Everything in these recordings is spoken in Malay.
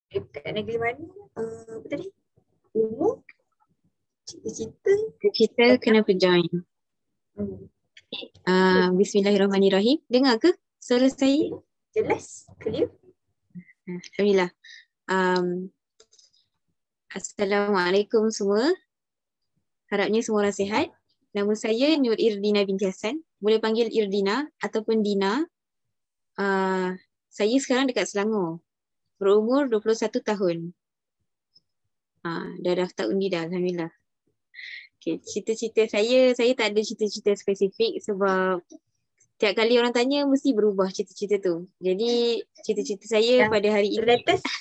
Dekat negeri mana? Apa tadi? Umur? Cita-cita? Cita kenapa join? Bismillahirrahmanirrahim. Dengar ke suara saya? Jelas? Clear? Alhamdulillah. Assalamualaikum semua. Harapnya semua orang sihat. Nama saya Nur Irdina binti Hassan. Boleh panggil Irdina ataupun Dina. Saya sekarang dekat Selangor. Berumur 21 tahun. Dah daftar undi dah, alhamdulillah. Okay, cita-cita saya tak ada cita-cita spesifik sebab tiap kali orang tanya mesti berubah cita-cita tu. Jadi cita-cita saya pada hari ini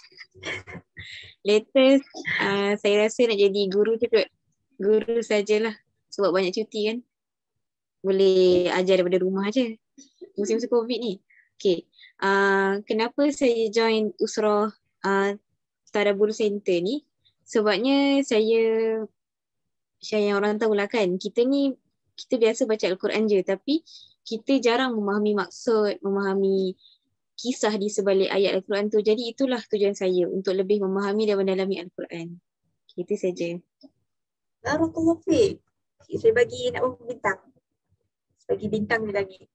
latest saya rasa nak jadi guru je kot. Guru sajalah sebab banyak cuti kan. Boleh ajar daripada rumah je. Musim-musim COVID ni. Okay. Kenapa saya join Usrah Tadabbur Center ni? Sebabnya saya yang orang tahulah kan, kita biasa baca Al-Quran je, tapi kita jarang memahami maksud, memahami kisah di sebalik ayat Al-Quran tu. Jadi itulah tujuan saya, untuk lebih memahami dan mendalami Al-Quran. Itu saja. Barakallahu fiik. Saya bagi nak berapa bintang? Bagi bintang di langit.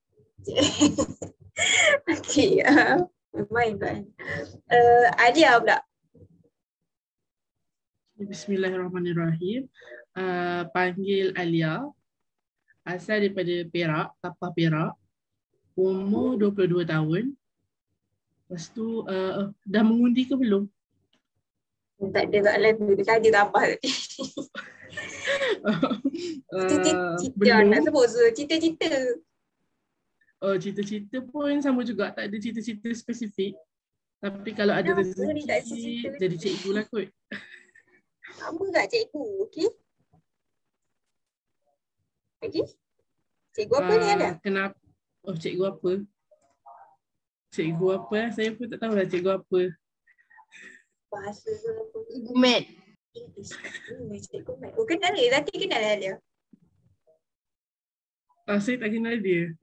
Okey, main kan. Alia pula. Bismillahirrahmanirrahim. Panggil Alia. Asal daripada Perak, Tapah Perak. Umur 22 tahun. Lepas tu dah mengundi ke belum? Tak ada soalan tu. Dia tadi tambah tadi. Cita-cita nak sebut cita-cita. Oh, cita-cita pun sama juga. Tak ada cita-cita spesifik. Tapi kalau ada rezeki, jadi cikgu lah kot. Sama tak cikgu, okey? Okey? Cikgu apa ni ada? Kenapa? Oh, cikgu apa? Cikgu apa? Saya pun tak tahu lah cikgu apa. Bahasa apa? Cikgu Mat. Cikgu Mat. Oh, kenal dia? Zati kenal dia? Saya tak kenal dia.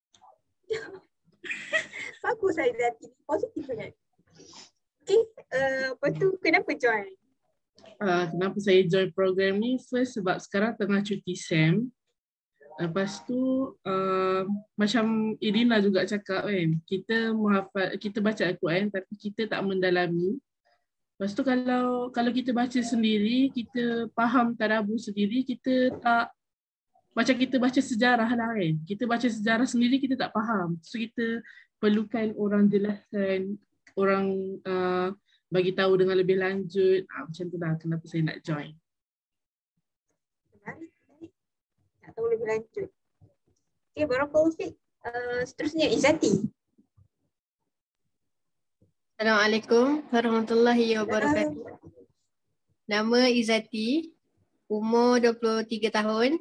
Bagus lah Zati. Positif sangat. Okay, lepas tu kenapa join? Kenapa saya join program ni? First sebab sekarang tengah cuti SEM. Lepas tu macam Irina juga cakap kan, kita baca Al-Quran tapi kita tak mendalami. Lepas tu kalau kita baca sendiri, kita faham tadabbur sendiri, kita tak macam kita baca sejarah lah kan. Kita baca sejarah sendiri kita tak faham. So kita perlukan orang jelaskan, orang bagi tahu dengan lebih lanjut. Macam tu lah kenapa saya nak join. Nak tahu lebih lanjut. Okay, barakallahu fiik. Seterusnya Izzati. Assalamualaikum warahmatullahi wabarakatuh. Nama Izzati, umur 23 tahun.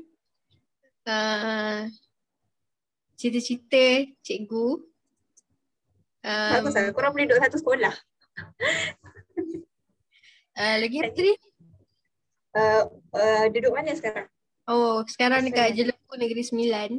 Cita-cita cikgu. Bagus lah, korang boleh duduk satu sekolah. Lagi apa tadi? Duduk mana sekarang? Oh, sekarang dekat Jelempur Negeri Sembilan.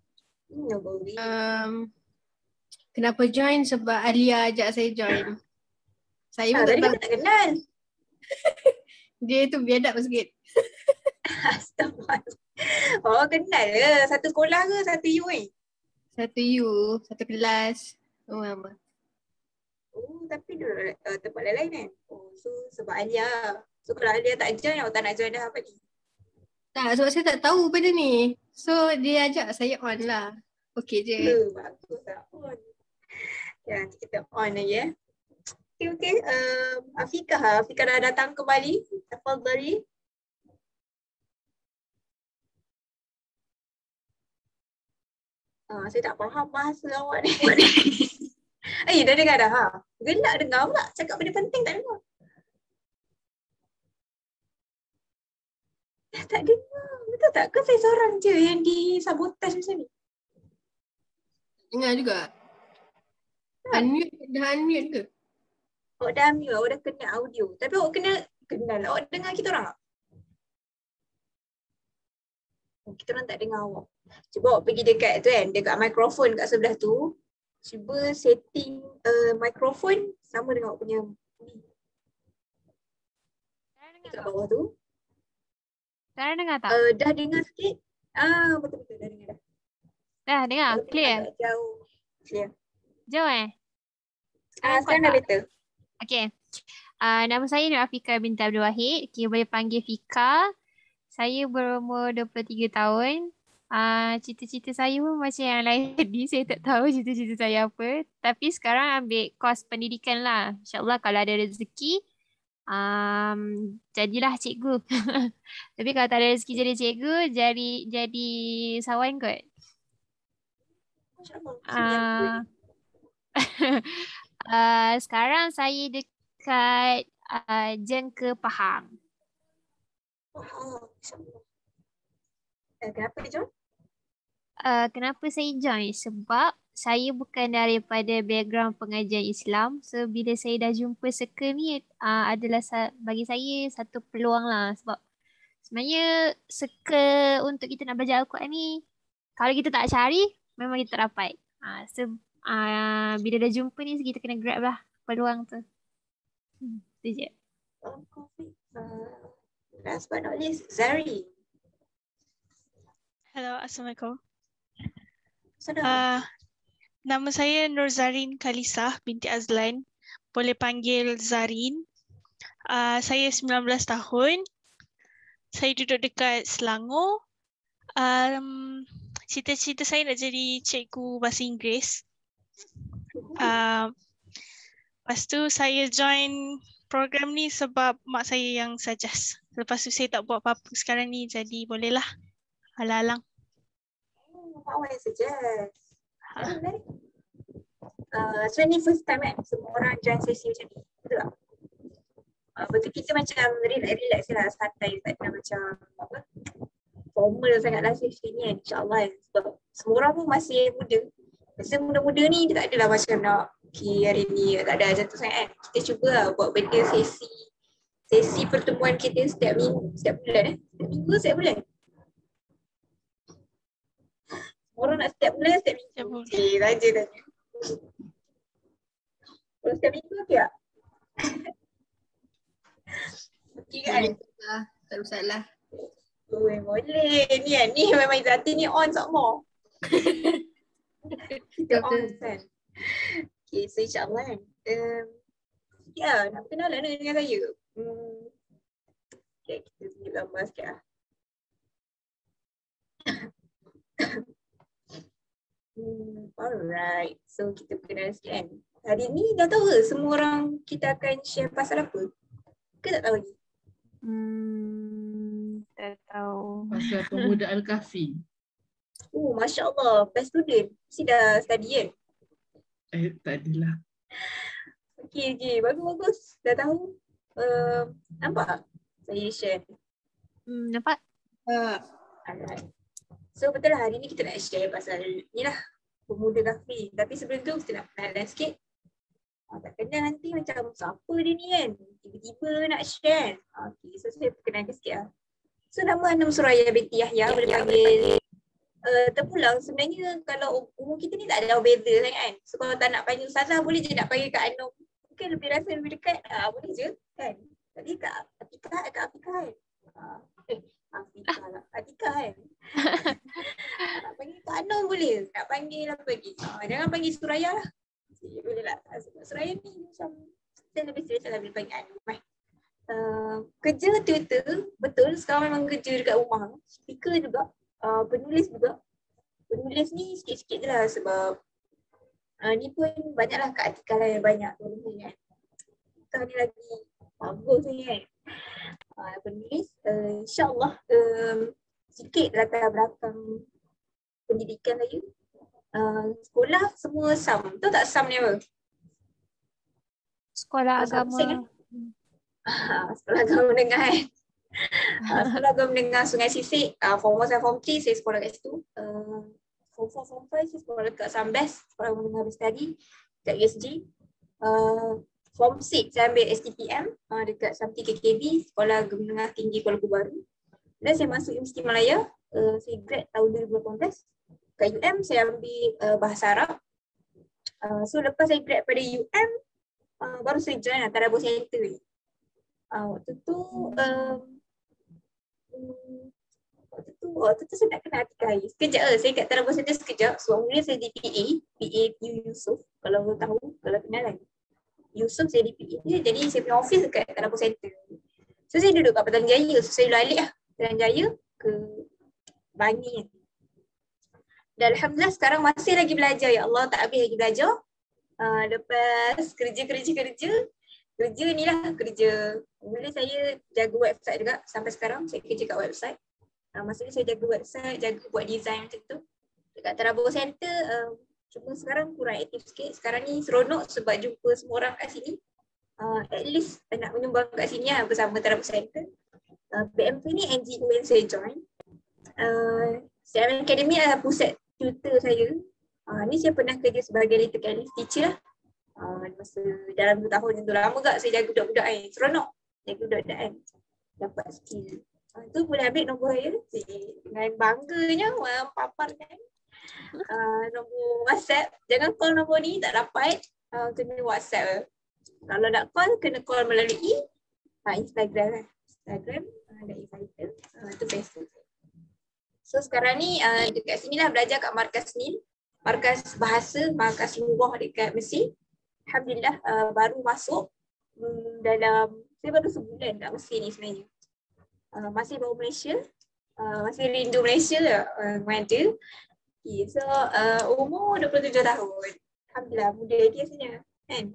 Kenapa join? Sebab Alia ajak saya join. Saya pun tadi tak kenal. Dia tu biadab sikit. Astagfirullah. Oh, kenal ke? Satu sekolah ke? Satu U ni? Satu U, satu kelas. Oh, apa? Oh, tapi duduk tempat lain kan? Oh, so sebab Alia. So kalau Alia tak join, awak tak nak join dah apa ni? Tak, sebab saya tak tahu benda ni. So dia ajak saya on lah. Okey je. Bagus lah on. Ya, nanti kita on lagi ya. Okay. Afiqah dah datang kembali. Tafadhali. Saya tak faham bahasa awak ni. Dah dengar dah ha? Gelak dengar pula. Cakap benda penting tak dengar. Tak dengar. Betul tak? Ke saya seorang je yang disabotaj macam ni? Dengar juga. Dah unmute ke? Awak dah unmute, awak dah kena audio. Tapi awak kenal. Awak dengar kita orang tak? Kita orang tak dengar awak. Cuba awak pergi dekat tu kan, dekat mikrofon kat sebelah tu. Cuba setting mikrofon sama dengan awak punya ni. kat bawah tu. Sekarang dengar tak? Dah dengar sikit? Betul-betul dah dengar dah. Dah dengar? Walaupun Clear? agak jauh. Clear. Jauh Sekarang kuat Sekarang dah tak? better. Okay. Nama saya Nur Afika binti Abdul Wahid. Okay, boleh panggil Fika. Saya berumur 23 tahun. Cita-cita saya pun macam yang lain tadi. Saya tak tahu cita-cita saya apa. Tapi sekarang ambil kos pendidikan lah. InsyaAllah kalau ada rezeki, jadilah cikgu. Tapi kalau tak ada rezeki jadi cikgu, jadi sawan kot. InsyaAllah. Sekarang saya dekat Jengke Pahang. InsyaAllah. Kenapa John? Kenapa saya join? Sebab saya bukan daripada background pengajian Islam. So bila saya dah jumpa circle ni adalah bagi saya satu peluang lah. Sebab sebenarnya circle untuk kita nak belajar Al-Quran ni, kalau kita tak cari, memang kita tak dapat. Bila dah jumpa ni, kita kena grab lah peluang tu. Itu je. Last but not least, Zari. Hello, Assalamualaikum. Salam. Nama saya Nur Zarin Khalisah binti Azlan. Boleh panggil Zarin. Saya 19 tahun. Saya duduk dekat Selangor. Cita-cita saya nak jadi cikgu bahasa Inggeris. Lepas tu saya join program ni sebab mak saya yang suggest. Lepas tu saya tak buat apa-apa sekarang ni, jadi bolehlah. Alang-alang. Mak yang suggest. So ni first time kan semua orang join sesi macam ni, betul tak? Betul, kita macam relax lah, santai, tak ada macam apa formal sangatlah sesi ni kan, insyaAllah kan. Sebab semua orang pun masih muda. Masa muda-muda ni dia tak adalah macam nak hari ni, tak ada macam tu sangat kan. Kita cuba lah buat benda sesi pertemuan kita setiap minggu, setiap bulan setiap minggu, setiap bulan. Orang nak setiap bulan, setiap minggu. Raja tanya. Kalau setiap minggu okey tak? Okey kan? Tak masalah. Boleh. Ni memang Izzati ni on sama. Kita on kan. Okay, so insyaAllah kan. Nak kenalan dengan saya. Okay, kita tunjuk gambar sikit lah. Alright, so kita kenal sikit kan. Hari ni dah tahu ke semua orang kita akan share pasal apa? Ke tak tahu lagi? Tak tahu. Pasal pemuda Al-Kahfi. Masya Allah, best student. Mesti dah study kan? Tak adalah. Okay, bagus. Dah tahu. Nampak? Saya share. Nampak? Alright. So betul lah hari ni kita nak share pasal ni lah, pemuda Kahfi. Tapi sebelum tu kita nak kenalan sikit. Tak kenal nanti macam siapa dia ni kan. Tiba-tiba nak share. Okay, so saya perkenalkan sikit lah. So nama Anum Suraya binti Yahya, boleh panggil terpulang. Sebenarnya kalau umur kita ni tak ada beza kan. So kalau tak nak panggil Ustazah, boleh je nak panggil Kak Anum. Mungkin lebih rasa lebih dekat. Boleh je kan. Tadi Kak Atika kan. Atika kan. Nak panggil Kak Anum boleh. Nak panggil apa lagi? Jangan panggil Suraya lah. Boleh lah. Suraya ni macam saya lebih selesa lah bila panggil Anum. Kerja Twitter, betul sekarang memang kerja dekat rumah. Speaker juga, penulis juga. Penulis ni sikit-sikit je lah sebab ni pun banyaklah Kak Atika lah yang banyak tulis kan. Kita ni lagi bagus ni kan. Penulis, insyaAllah sikit latar belakang pendidikan saya. Sekolah semua SAM. Tahu tak SAM ni apa? Sekolah agama. Sekolah agama menengah kan. Sekolah agama menengah Sungai Sisik. Form 1 dan Form 3 saya sekolah kat situ. Form 4, Form 5 saya sekolah dekat Sambes. Sekolah menengah berstudy dekat USG. Form 6 saya ambil STPM dekat Samti KKB. Sekolah agama menengah tinggi Kuala Baru. Dan saya masuk Universiti Malaya. Saya grad tahun 2018. Kat UM saya ambil bahasa Arab. So lepas saya grad pada UM, baru saya join Tadabbur Center ni. Waktu tu waktu tu saya nak kena hati sekejap saya kat Tarabu Center sekejap. Sebab mula saya di PA Yusuf, kalau tahu, kalau kenal kan. Yusuf saya di PA dia, jadi saya punya office dekat Tarabu Center. So saya duduk kat Petaling Jaya, so saya alik lah Petaling Jaya ke Bangi. Dan Alhamdulillah sekarang masih lagi belajar, ya Allah, tak habis lagi belajar. Lepas kerja ni lah kerja. Mula saya jaga website juga, sampai sekarang saya kerja kat website. Masa ni saya jaga website, jaga buat design macam tu. Dekat Tarabu Center, cuma sekarang kurang aktif sikit. Sekarang ni seronok sebab jumpa semua orang kat sini. At least nak menyumbang kat sini lah bersama Tarabu Center. BMP ni NGO yang saya join. CRM Academy adalah pusat tutor saya. Ni saya pernah kerja sebagai little Chinese teacher lah. Masa dalam 2 tahun yang tu, lama gak saya jaga budak-budak kan. Seronok jaga budak-budak kan. Dapat skill. Tu boleh ambil nombor saya. Dengan bangganya paparkan. Nombor WhatsApp. Jangan call nombor ni, tak dapat. Kena WhatsApp. Kalau nak call, kena call melalui Instagram kan. Instagram ada inviter. Itu best. So sekarang ni dekat sini lah belajar kat Markas NIL. Markas Bahasa, Markas Lughah dekat Mesir. Alhamdulillah baru masuk dalam, saya baru sebulan kat Mesir ni sebenarnya. Masih baru Malaysia. Masih rindu Malaysia lah. Ada. Okay, so umur 27 tahun. Alhamdulillah muda dia sebenarnya. Kan?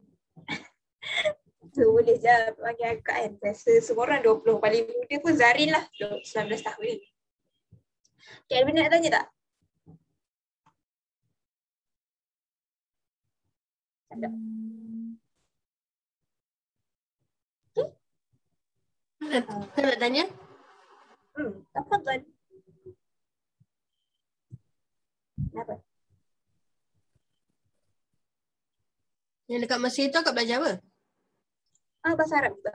So boleh je panggil akak kan. Rasa semua orang 20. Paling muda pun Zarin lah. 19 tahun ni. Okay, ada benda nak tanya tak? Tak ada. Saya nak tanya? Tafadhal. Kenapa? Yang dekat Mesir tu akak belajar apa? Bahasa Arab juga.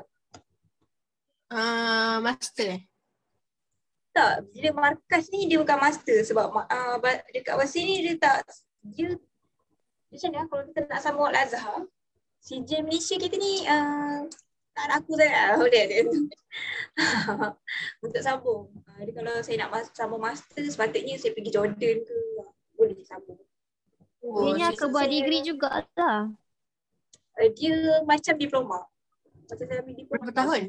Master Tak, bila markas ni dia bukan master sebab dekat Mesir ni dia tak, dia macam mana kalau kita nak sambung Al-Azhar, CJ Malaysia kita ni tak ada aku sangat boleh ada untuk sambung. Jadi kalau saya nak sambung master sepatutnya saya pergi Jordan ke, boleh sambung. Dia ke buat degree juga lah. Dia macam diploma. Macam saya ambil diploma. berapa tahun?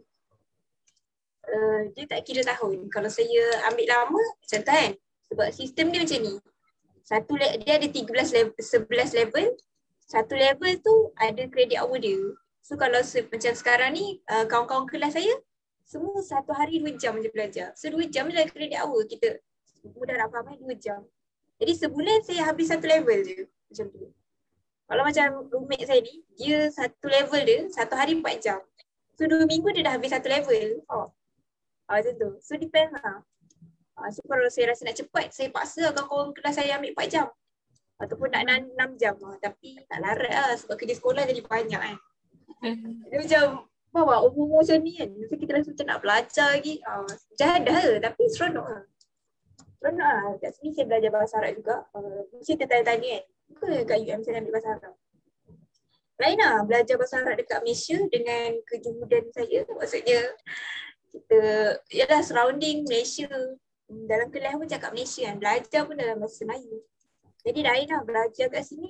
Dia tak kira tahun. Kalau saya ambil lama, macam tu kan. Sebab sistem dia macam ni. Dia ada 11 level. Satu level tu ada credit hour dia. So kalau macam sekarang ni, kawan-kawan kelas saya, semua 1 hari 2 jam je belajar. So 2 jam je lah credit hour kita. Mudah nak faham 2 jam. Jadi sebulan saya habis 1 level je. Macam tu. Kalau macam roommate saya ni, dia 1 level dia, 1 hari 4 jam. So 2 minggu dia dah habis 1 level. Macam tu. So depends lah. So kalau saya rasa nak cepat, saya paksa kawan-kawan kelas saya ambil 4 jam. Ataupun nak 6 jam lah. Tapi tak larat lah sebab kerja sekolah jadi banyak kan. Dia macam, bawa umur macam ni kan. So kita rasa macam nak belajar lagi. Jahadah lah tapi seronok lah. Seronok lah. Kat sini saya belajar bahasa Arab juga. Mesti tertanya-tanya kan. Ke kat UM saya ambil bahasa Arab. Lain lah belajar bahasa Arab dekat Malaysia dengan kejuhudan saya. Maksudnya kita, yalah surrounding Malaysia. Dalam kelas pun cakap Malaysia kan. Belajar pun dalam bahasa Melayu. Jadi lain lah belajar kat sini.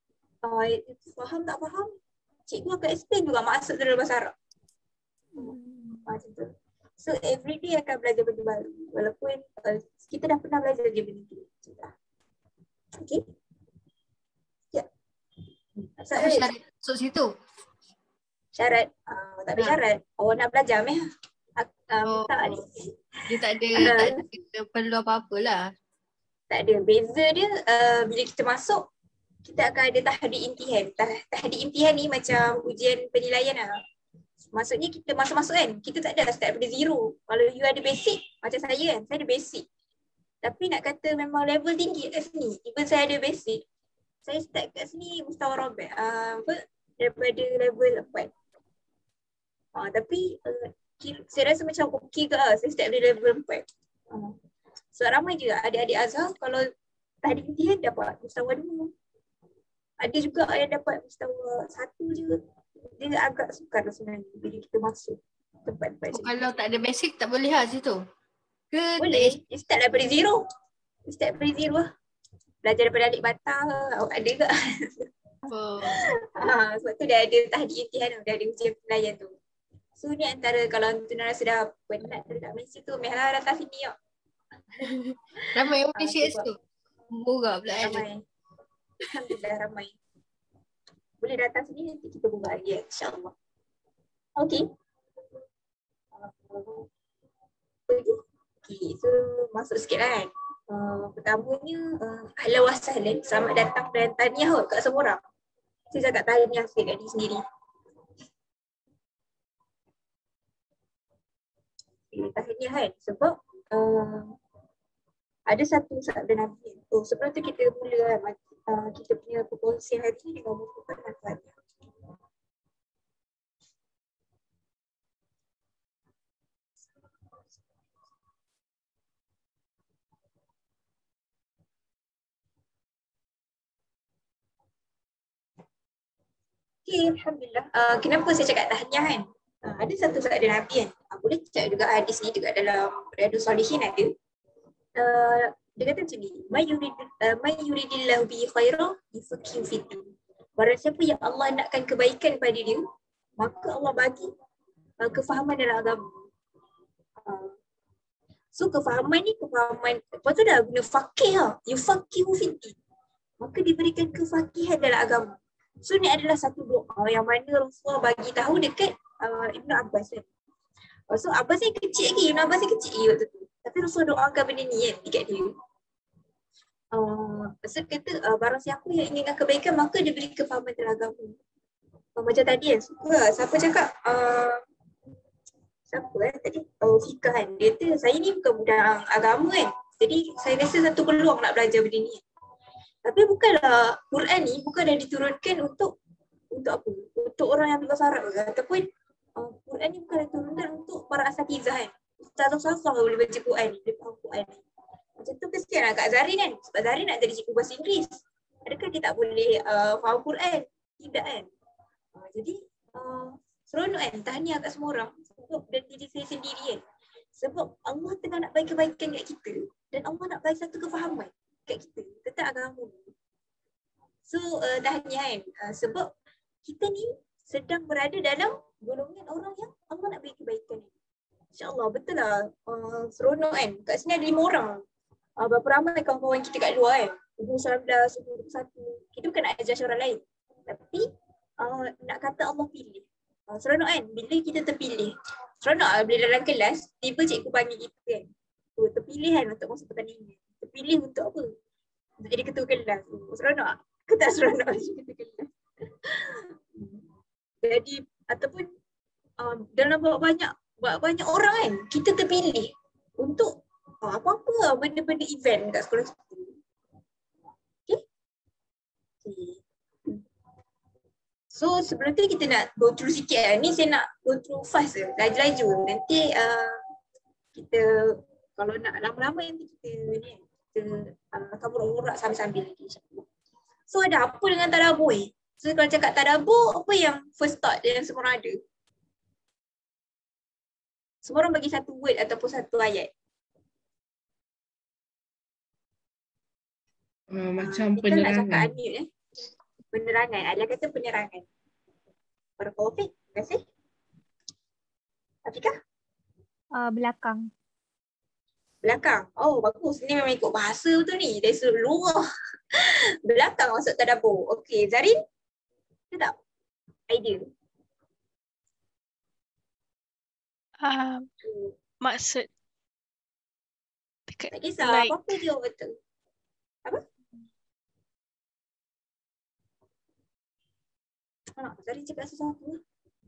Faham tak faham? Cikgu akan explain juga maksud dalam bahasa Arab. Macam tu. So everyday akan belajar benda baru. Walaupun kita dah pernah belajar je benda tu. Okay. Ya. Apa syarat masuk situ? Syarat? Tak ada syarat. Awak nak belajar meh. Tak ni. Dia tak ada perlu apa-apa lah. Tak ada. Beza dia bila kita masuk, kita akan ada tahdid imtihan. Tahdid imtihan ni macam ujian penilaian lah. Maksudnya kita masuk-masuk kan, kita tak ada start daripada zero. Kalau you ada basic, macam saya kan, saya ada basic. Tapi nak kata memang level tinggi kat sini. Even saya ada basic, saya start kat sini mustawa rabi'. Daripada level 4. Tapi saya rasa macam okey ke lah, saya start dari level 4. So ramai je adik-adik Azhar kalau tahdid imtihan dapat mustawa 2. Ada juga yang dapat mustawa 1 je. dia agak sukar sebenarnya bila kita masuk tempat-tempat macam ni. Kalau tak ada basic tak boleh lah situ. Ke Boleh, dia start daripada zero. Dia start daripada zero lah. Belajar daripada alik bata awak ada ke? Oh. Sebab tu dah ada tahdi imtihan tu, dah ada ujian penilaian tu. So ni antara kalau tuan rasa dah penat dekat Malaysia tu, mehlah datang sini yuk. Ramai orang Malaysia sebab tu. Murah pula kan. Ramai. Alhamdulillah ramai. Boleh datang sini nanti kita buka lagi insyaAllah. Okay. Okay, so masuk sikit lah kan. Pertamanya, ahlan wa sahlan, selamat datang dan tahniah kot kat semua orang. Saya cakap tahniah sikit kat diri sendiri. Okay, tahniah kan sebab ada satu sabda Nabi. Sebelum tu kita mula kan, kita punya perkongsian hari ni dengan merupakan manfaatnya. Okay, Alhamdulillah. Kenapa saya cakap tahniah kan? Ada satu sabda Nabi kan. Boleh cakap juga hadis ni juga dalam Riyadhus Shalihin ada. Dia kata macam ni, "May yuridillahu bihi khairan yufaqihu fiddin." Barang siapa yang Allah nakkan kebaikan pada dia, maka Allah bagi kefahaman dalam agama. So kefahaman ni kefahaman, lepas tu dah guna faqih lah, yufaqihu fiddin. Maka diberikan kefaqihan dalam agama. So ni adalah satu doa yang mana Rasulullah bagi tahu dekat Ibnu Abbas kan. So Abbas ni kecil lagi, Ibnu Abbas ni kecil lagi waktu tu. Tapi Rasulullah doakan benda ni kan dekat dia. Maksud kata barang siapa yang inginkan kebaikan maka dia beri kefahaman dalam agama. Macam tadi kan, siapa cakap siapa tadi? Fika kan. Dia kata saya ni bukan budak agama kan. Jadi saya rasa satu peluang nak belajar benda ni. Tapi bukanlah Quran ni bukan dah diturunkan untuk apa? Untuk orang yang berbahasa Arab ke? Ataupun Quran ni bukan dah diturunkan untuk para asatizah kan. Ustaz-ustaz boleh baca Quran ni, dia faham Quran ni. Macam tu kesian lah Kak Zarin kan. Sebab Zarin nak jadi cikgu bahasa Inggeris. Adakah dia tak boleh faham Quran? Tidak kan. Jadi seronok kan, tahniah kat semua orang. Sebab dan diri saya sendiri kan. Sebab Allah tengah nak bagi kebaikan kat kita. Dan Allah nak bagi satu kefahaman kat kita tentang agama. So tahniah kan. Sebab kita ni sedang berada dalam golongan orang yang Allah nak bagi kebaikan ni. InsyaAllah betul lah. Seronok kan. Kat sini ada 5 orang. Berapa ramai kawan-kawan kita kat luar kan. 19, 21. Kita bukan nak ajar orang lain. Tapi nak kata Allah pilih. Seronok kan bila kita terpilih. Seronok lah bila dalam kelas, tiba cikgu panggil kita kan. Terpilih kan untuk masuk pertandingan. Terpilih untuk apa? Untuk jadi ketua kelas. Seronok tak? Ke tak seronok jadi ketua kelas? Jadi ataupun dalam banyak orang kan, kita terpilih untuk apa-apa lah, benda-benda event kat sekolah kita. Okay? So sebelum tu kita nak go through sikit lah. Ni saya nak go through fast je, laju-laju. Nanti kita kalau nak lama-lama nanti kita akan urak sambil-sambil lagi insyaAllah. So ada apa dengan tadabbur ni? So kalau cakap tadabbur, apa yang first thought yang semua orang ada? Semua orang bagi satu word ataupun satu ayat. Macam kita nak cakap penerangan. unmute Penerangan. Alia kata penerangan. Barakallahu. Terima kasih. Afiqah? Belakang. Belakang. Oh bagus. Ni memang ikut bahasa betul ni. Dari seluruh luar. Belakang masuk tadabbur. Okey. Zarin? Kita tak? Idea. Maksud Tak kisah. like Apa-apa je betul. Apa? Zarin cakap sesuatu lah.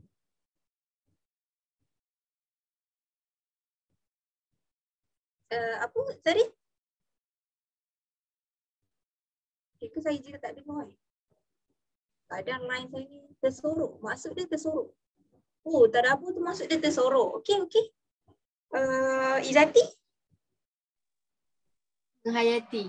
Apa Zarin? Ke saya je tak dengar kan? Kadang line saya ni tersorok. Maksud dia tersorok. Oh, tadabbur tu maksud dia tersorok. Okey. Izati? Menghayati.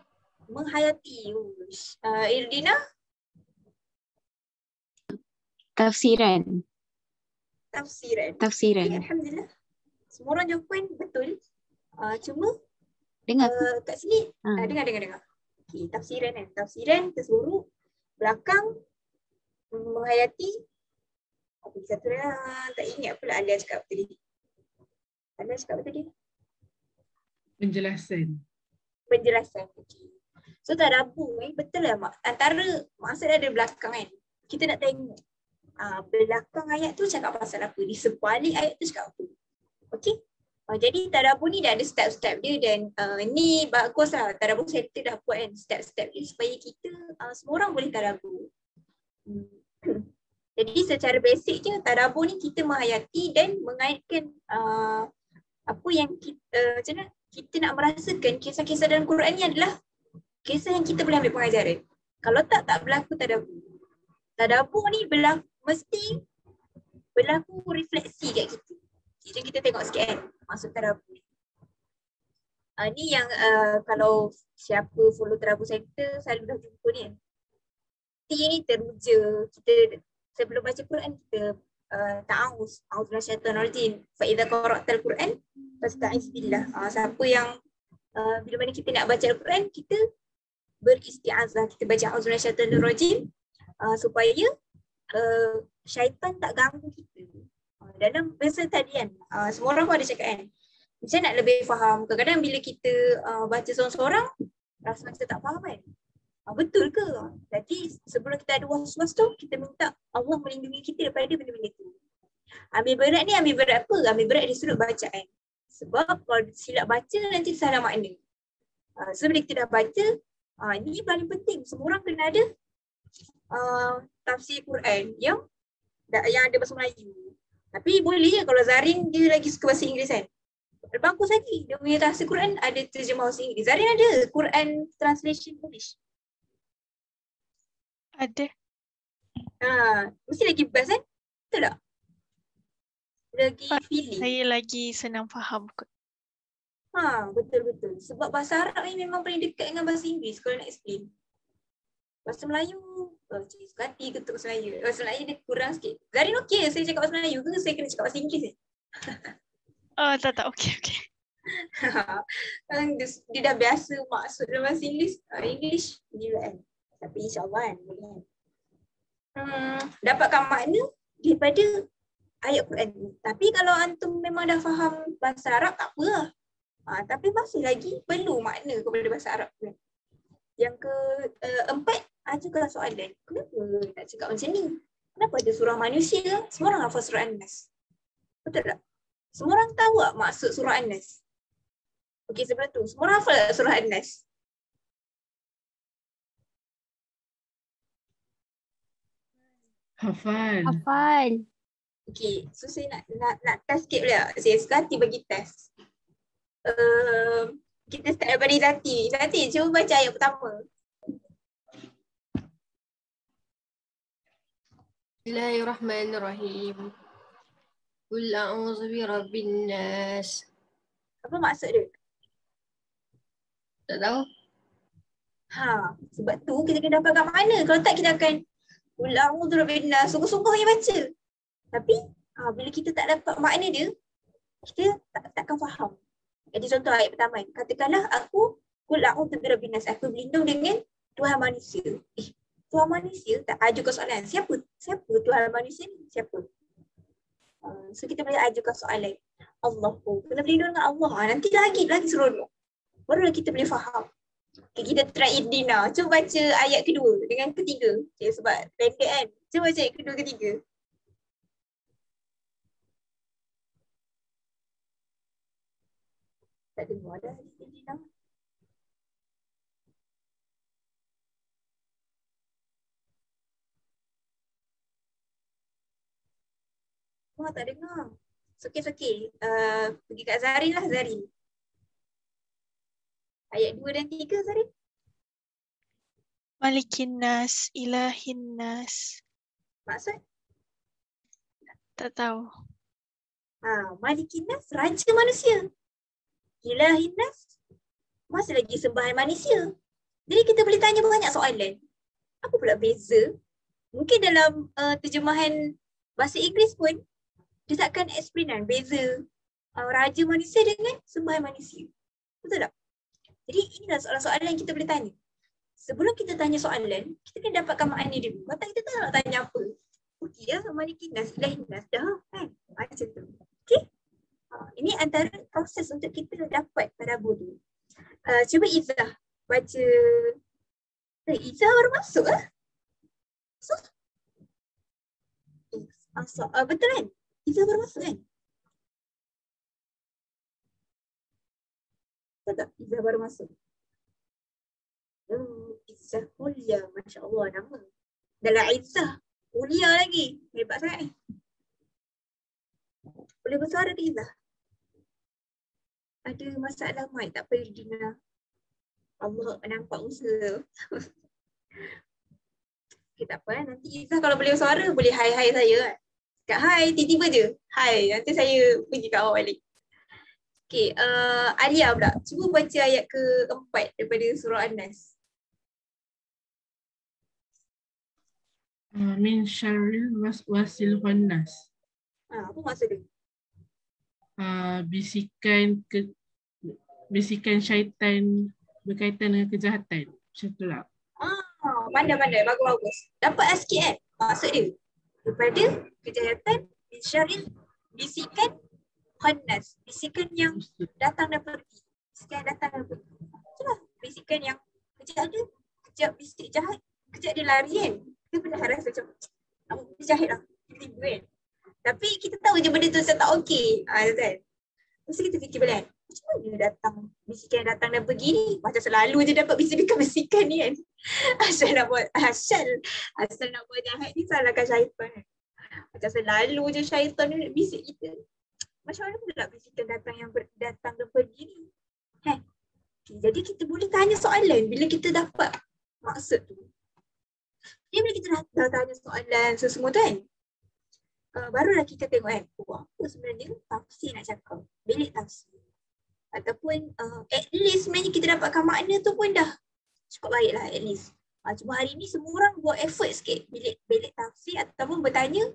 Menghayati. Irdina? Tafsiran. Tafsiran. Okay, Tafsiran. Alhamdulillah. Semua orang jawapan betul. Cuma Dengar. kat sini Ha. dengar. Okay, tafsiran kan. Tafsiran tersuruh, belakang, menghayati. Apa satu tak ingat pula Alia cakap tadi. Alia cakap apa tadi? Penjelasan. Penjelasan. Okay. So tadabbur betul lah mak. Antara maksud ada belakang kan. Kita nak tengok belakang ayat tu cakap pasal apa. Di sebalik ayat tu cakap apa. Okay. Jadi tadabbur ni dah ada step-step dia dan ni bagus lah. Tadabbur center dah buat kan step-step dia supaya kita semua orang boleh tadabbur. Jadi secara basic je tadabbur ni kita menghayati dan mengaitkan apa yang kita macam mana kita nak merasakan kisah-kisah dalam Quran ni adalah kisah yang kita boleh ambil pengajaran. Kalau tak berlaku tadabbur. Tadabbur ni mesti berlaku refleksi kat kita. Jadi kita tengok sikit kan maksud tadabbur. Ni yang kalau siapa follow Tadabbur Center selalu dah jumpa ni kan. T ni teruja. Kita sebelum baca Quran kita ta'awuz. A'udzubillahi minasyaitonir rajim. Fa idza qara'tal Quran fasta'iz billah. Siapa yang bila mana kita nak baca Al-Quran kita beristiazah. Kita baca a'udzubillahi minasyaitonir rajim supaya syaitan tak ganggu kita. Dalam bahasa tadi kan, semua orang pun ada cakap kan, macam nak lebih faham. Kadang-kadang bila kita baca seorang-seorang, rasa macam tak faham kan. Betul ke? Jadi sebelum kita ada was-was tu, kita minta Allah melindungi kita daripada benda-benda tu. Ambil berat ni, ambil berat apa? Ambil berat di sudut bacaan. Sebab kalau silap baca nanti salah makna. So bila kita dah baca, ni paling penting. Semua orang kena ada tafsir Quran yang ada bahasa Melayu. Tapi boleh je kalau Zarin dia lagi suka bahasa Inggeris kan. Bagus lagi. Dia punya tafsir Quran ada terjemah bahasa Inggeris. Zarin ada Quran translation English. Ada. Mesti lagi best kan? Betul tak? Lagi feeling. Saya lagi senang faham kot. Betul-betul. Sebab bahasa Arab ni memang paling dekat dengan bahasa Inggeris kalau nak explain. Bahasa Melayu, suka hati ketuk bahasa Melayu. Bahasa Melayu dia kurang sikit. Zarin okey saya cakap bahasa Melayu ke saya kena cakap bahasa Inggeris ni? Tak. Okey. Dia dah biasa maksud dalam bahasa English dia kan. Tapi insyaAllah kan boleh. Dapatkan makna daripada ayat Quran ni. Tapi kalau antum memang dah faham bahasa Arab tak apa lah. Tapi masih lagi perlu makna kepada bahasa Arab kan. Yang keempat, ajukan soalan. Kenapa nak cakap macam ni? Kenapa ada surah manusia? Semua orang hafal surah An-Nas. Betul tak? Semua orang tahu tak maksud surah An-Nas? Okey, sebelum tu, semua orang hafal surah An-Nas? Hafal. Okey, so saya nak test sikit pula. Saya suka hati bagi test. Kita start daripada Izati. Izati, cuba baca ayat pertama. Bismillahirrahmanirrahim. Qul a'udzu birabbin nas. Apa maksud dia? Tak tahu. Sebab tu kita kena dapat kat mana. Kalau tak kita akan Qul a'udzu birabbin nas. Sungguh-sungguh je baca. Tapi bila kita tak dapat makna dia, kita takkan faham. Jadi contoh ayat pertama, katakanlah aku Qul a'udzu birabbin nas, aku berlindung dengan Tuhan manusia. Tuhan manusia tak ajukan soalan. Siapa Tuhan manusia ni? Siapa? So kita boleh ajukan soalan. Allah pun kena berlindung dengan Allah. Nanti lagi seronok. Barulah kita boleh faham. Okay, kita try Dina. Cuba baca ayat kedua dengan ketiga. Okay, sebab pendek kan. Cuba baca ayat kedua ketiga. Tak dengar dah Dina. Tak dengar. Okay. Pergi kat Zarin lah, Zarin. Ayat 2 dan 3, Zarin. Malikin nas, ilahin nas. Maksud? Tak tahu. Malikin nas, raja manusia. Ilahin nas, masih lagi sembahan manusia. Jadi kita boleh tanya banyak soalan. Apa pula beza Mungkin dalam terjemahan bahasa Inggeris pun dia takkan explain kan beza raja manusia dengan sembahan manusia. Betul tak? Jadi inilah soalan-soalan yang kita boleh tanya. Sebelum kita tanya soalan, kita kena dapatkan makna dulu. Mata kita tak nak tanya apa. Okey ya, Malikinas, Ilahinas, dah kan? Macam tu. Okey? Ini antara proses untuk kita dapat tadabbur tu. Cuba Izzah baca. Izzah baru masuk betul kan? Izzah baru masuk kan? Betul tak? Izzah baru masuk. Izzah mulia. Masya Allah nama. Dalam Izzah. Mulia lagi. Hebat sangat ni. Boleh bersuara ke Izzah? Ada masalah mic tak apa Dina. Allah nampak usaha. Okay, tak apa nanti Izzah kalau boleh bersuara boleh hai-hai saya kan. Cakap hai, tiba-tiba je. Hai, nanti saya pergi kat awak balik. Okay, Alia pula. Cuba baca ayat ke-4 daripada surah An-Nas. Min syarril waswasil khannas. Apa maksud dia? Bisikan syaitan berkaitan dengan kejahatan. Macam tu lah. Pandai-pandai, bagus-bagus. Dapat sikit kan maksud dia. Daripada kejahatan, bisyaril, bisikan khannas. Bisikan yang datang dan pergi. Bisikan yang datang dan pergi. Itulah bisikan yang kejap ada, kejap bisik jahat, kejap dia lari kan. Kita pernah rasa macam, dia jahat lah. Tiba-tiba kan. Tapi kita tahu je benda tu macam tak okey. Kan? Mesti kita fikir balik kan. Macam mana datang bisikan yang datang dan pergi ni? Macam selalu je dapat bisikan-bisikan ni kan. Asal nak buat jahat ni salahkan syaitan kan. Macam selalu je syaitan ni bisik kita. Macam mana pula bisikan datang yang datang dan pergi ni? Okay, jadi kita boleh tanya soalan bila kita dapat maksud tu. Jadi bila kita dah tanya soalan semua tu kan, barulah kita tengok kan, apa sebenarnya tafsir nak cakap, bilik tafsir. Ataupun at least sebenarnya kita dapatkan makna tu pun dah cukup baik lah at least. Cuma hari ni semua orang buat effort sikit bilik tafsir ataupun bertanya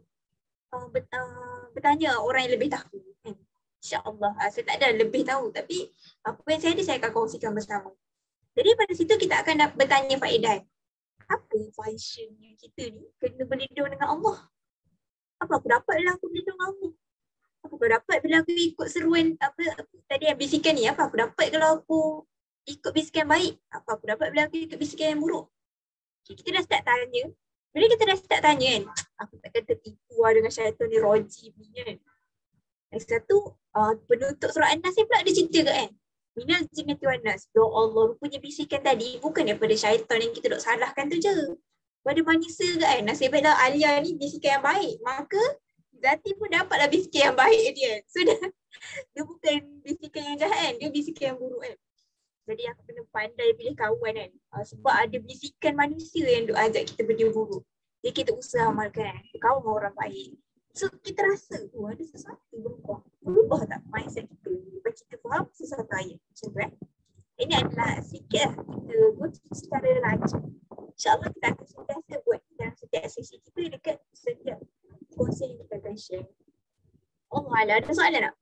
orang yang lebih tahu. InsyaAllah. Saya tak ada lebih tahu tapi apa yang saya ada saya akan kongsikan bersama. Jadi pada situ kita akan bertanya faedah. Apa functionnya kita ni kena berlindung dengan Allah? Apa aku dapat bila aku berlindung dengan Allah? Apa aku dapat bila aku ikut seruan tadi yang bisikan ni? Apa aku dapat kalau aku ikut bisikan baik? Apa aku dapat bila aku ikut bisikan yang buruk? Okay, kita dah start tanya. Bila kita dah start tanya kan, aku takkan tertipu dengan syaitan ni rojim ni kan. Lagi satu, penutup surah An-Nas ni pula ada cerita ke kan? Minal jinnati wan nas. Ya Allah, rupanya bisikan tadi bukan daripada syaitan yang kita duk salahkan tu je. Pada manusia ke kan? Nasib baiklah Alia ni bisikan yang baik. Maka Zati pun dapatlah bisikan yang baik dia. So dia bukan bisikan yang jahat kan? Dia bisikan yang buruk kan? Jadi aku kena pandai pilih kawan kan? Sebab ada bisikan manusia yang duk ajak kita benda buruk. Jadi kita usaha amalkan. Kawan dengan orang baik. So kita rasa ada sesuatu berubah. Berubah tak mindset kita? Lepas kita faham sesuatu ayat. Macam tu kan? Ini adalah sikit lah. Kita buat secara lancar. InsyaAllah kita akan sentiasa buat dalam setiap sesi kita dekat setiap kongsi yang kita akan share. Allah Allah, ada soalan tak?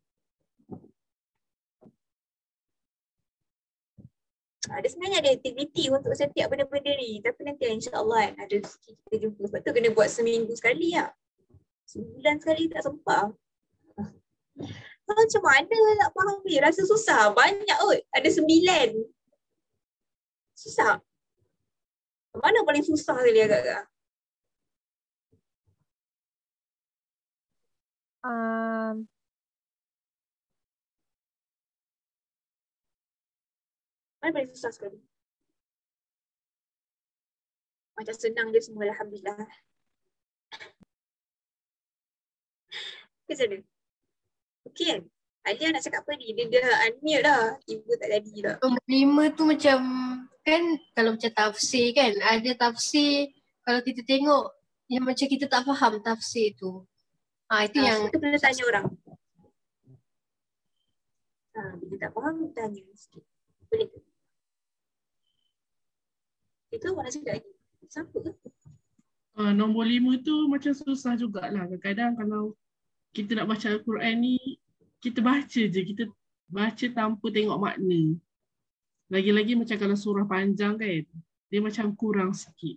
Ada sebenarnya ada aktiviti untuk setiap benda-benda ni. Tapi nanti insyaAllah kan ada kita jumpa. Sebab tu kena buat seminggu sekali lah. Sebulan sekali tak sempat. Macam mana nak faham ni? Rasa susah. Banyak kot. Ada 9. Susah. Mana paling susah sekali agak-agak? Mana paling susah sekali? Macam senang je semua, alhamdulillah. Macam mana? Okey kan? Alia nak cakap apa ni? Dia dah unmute dah. Ibu tak jadi dah. Nombor 5 tu macam kan kalau macam tafsir kan, ada tafsir kalau kita tengok yang macam kita tak faham tafsir tu. Itu yang Kita kena tanya orang. Bila tak faham, tanya sikit. Boleh ke? Itu orang nak cakap lagi. Siapa ke? Nombor 5 tu macam susah jugalah. Kadang-kadang kalau kita nak baca Al-Quran ni, kita baca je. Kita baca tanpa tengok makna. Lagi-lagi macam kalau surah panjang kan, dia macam kurang sikit.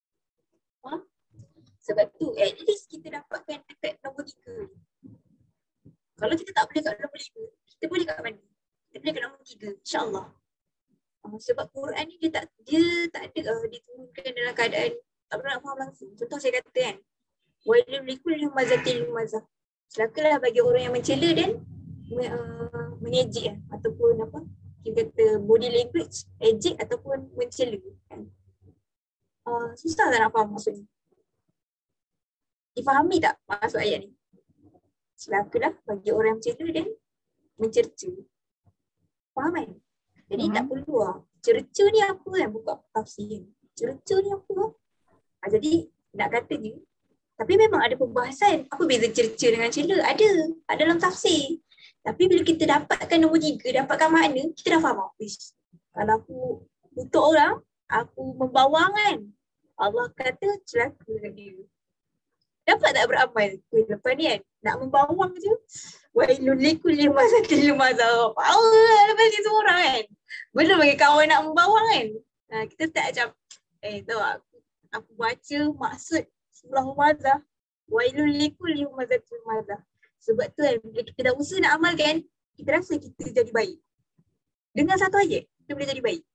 Sebab tu at least kita dapatkan dekat nombor 3. Kalau kita tak boleh kat nombor 5, kita boleh kat mana? Kita boleh kat nombor 3, insya-Allah. Sebab Quran ni dia tak ada diturunkan dalam keadaan tak pernah nak faham langsung. Contoh saya kata kan, wailul likulli humazatil lumazah. Celakalah bagi orang yang mencela dan mengejek ataupun apa? Kita kata body language, ejek ataupun mencela kan. Susah tak nak faham maksudnya? Difahami tak maksud ayat ni? Celakalah bagi orang yang mencela dan mencerca. Faham kan? Jadi tak perlu cerca ni apa kan, buka tafsir. Cerca ni apa? Jadi nak kata je. Tapi memang ada pembahasan. Apa beza cerca dengan cela? Ada dalam tafsir. Tapi bila kita dapatkan nombor 3, dapatkan makna, kita dah faham. Kalau aku kutuk orang, aku membawang kan, Allah kata celaka kat dia. Dapat tak beramal? Lepas ni kan, nak membawang je. Wailul likulli humazatil lumazah. Power lah lepas ni semua orang kan. Belum bagi kawan nak membawang kan. Kita tak macam, tahu tak, aku baca maksud surah Humazah. Wailul likulli humazatil lumazah. Sebab tu kan, bila kita dah usaha nak amalkan, kita rasa kita jadi baik. Dengan satu ayat, kita boleh jadi baik.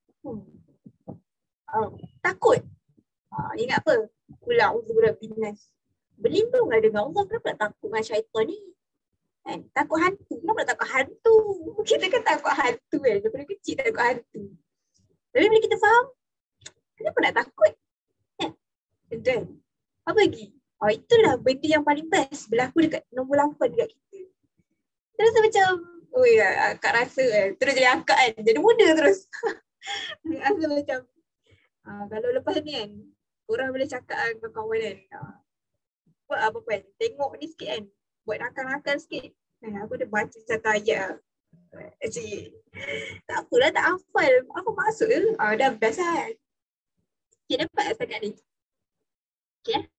Takut. Ingat apa? Qul a'udzu birabbin nas. Berlindunglah dengan Allah. Kenapa nak takut dengan syaitan ni? Kan? Takut hantu. Kenapa nak takut hantu? Kita kan takut hantu kan. Daripada kecil takut hantu. Tapi bila kita faham, kenapa nak takut? Kan? Betul. Apa lagi? Itulah benda yang paling best berlaku dekat nombor 8 dekat kita. Kita rasa macam, akak rasa kan. Terus jadi akak kan. Jadi muda terus. Rasa macam, kalau lepas ni kan, korang boleh cakap dengan kawan kan. Buat apa kan? Tengok ni sikit kan. Buat nakal-nakal sikit. Aku dah baca satu ayat. Cik, tak apalah, tak hafal. Apa maksud ke? Dah best kan. Okay, dapat setakat ni. Okay.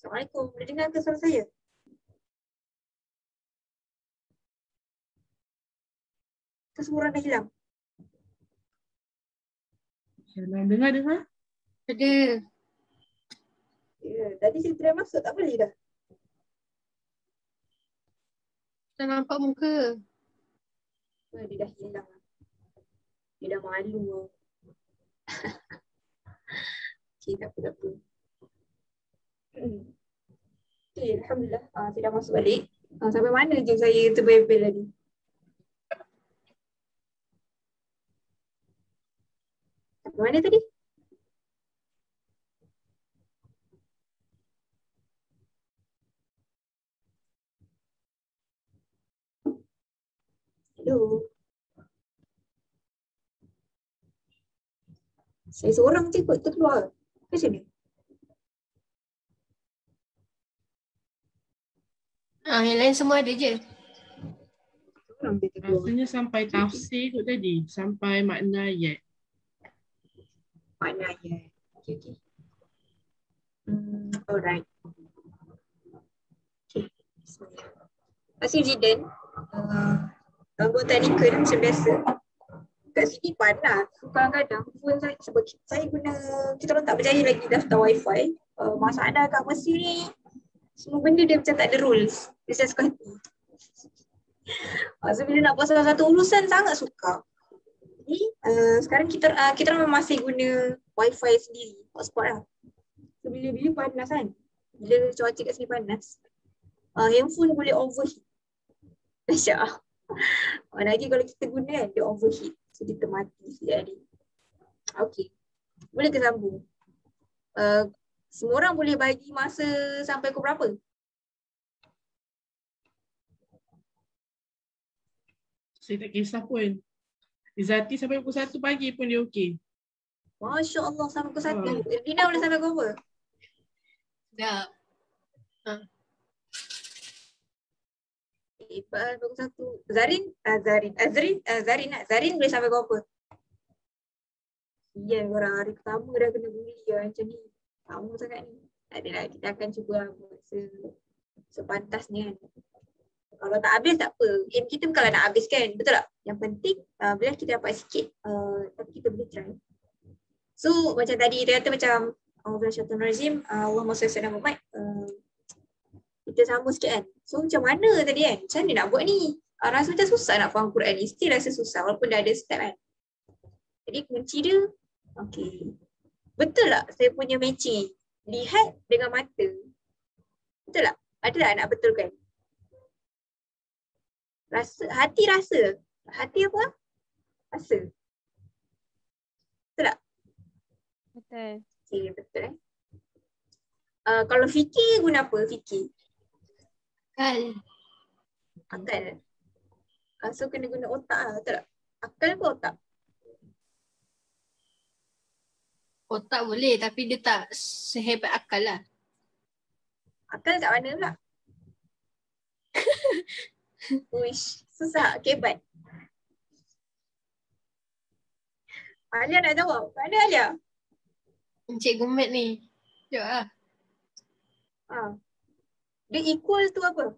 Assalamualaikum. Boleh dengar ke suara saya? Ke semua orang dah hilang? Dengar. Ada. Ya, tadi saya try masuk tak boleh dah. Tak nampak muka. Dia dah hilang. Dia dah malu. Okay, tak apa. Okay, Alhamdulillah. Saya dah masuk balik. Sampai mana je saya terbebel tadi? Sampai mana tadi? Hello. Saya seorang je kot terkeluar. Macam ni? Yang lain semua ada je. Seorang je terkeluar. Rasanya sampai tafsir kot tadi. Sampai makna ayat. Maknanya. Okay. Alright. Okay. Terima kasih Jidan. Gangguan teknikal macam biasa. Kat sini panas. Kadang-kadang phone saya, sebab saya guna, kita orang tak berjaya lagi daftar wifi. Masalah kat Mesir ni, semua benda dia macam tak ada rules. Dia saya suka hati. So bila nak buat salah satu urusan sangat suka. Jadi sekarang kita orang masih guna wifi sendiri, hotspot lah. So bila panas kan, bila cuaca kat sini panas, handphone boleh overheat. Dahsyat. Lagi kalau kita guna kan, dia overheat. So kita mati sekali. Okay. Boleh ke sambung? Semua orang boleh bagi masa sampai pukul berapa? Saya tak kisah pun. Izzati sampai pukul 1 pagi pun dia okey. Masya Allah sampai pukul 1. Dina boleh sampai pukul berapa? Dah. Pukul 1. Zarin boleh sampai pukul berapa? Ya, orang hari pertama dah kena bully macam ni. Sama sangat ni. Tak adalah, kita akan cuba buat sepantasnya kan. Kalau tak habis tak apa. Aim kita bukanlah nak habis kan. Betul tak? Yang penting bila kita dapat sikit, tapi kita boleh try. So macam tadi kita kata macam Allahumma salli ala Muhammad. Kita sama sikit kan. So macam mana tadi kan? Macam mana nak buat ni? Rasa macam susah nak faham Quran ni. Still rasa susah walaupun dah ada step kan. Jadi kunci dia, okay. Betul tak saya punya matching? Lihat dengan mata. Betul tak? Ada tak nak betulkan? Hati rasa. Hati apa? Rasa. Betul tak? Betul. Okay, betul kalau fikir guna apa? Fikir. Akal. So kena guna otak lah, betul tak? Akal ke otak? Otak boleh tapi dia tak sehebat akal lah. Akal kat mana pula? Uish, susah. Kebat. Alia nak jawab. Mana Alia? Encik Gumet ni. Sekejap lah. Dia equal tu apa?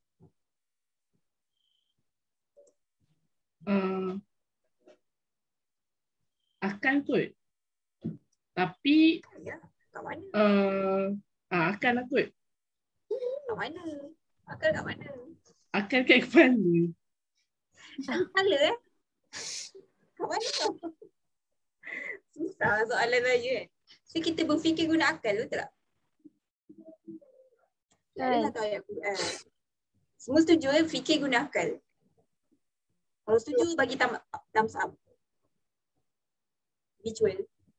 Akal kot. Tapi Ya, kat mana? akal lah kot. Kat mana? Akal kat mana? Akal kat kepala. Kepala kat mana tu? Susah soalan saya kan. So kita berfikir guna akal, betul tak? Tak tahu ayat Quran. Semua setuju fikir guna akal. Kalau setuju bagi thumbs up. Visual.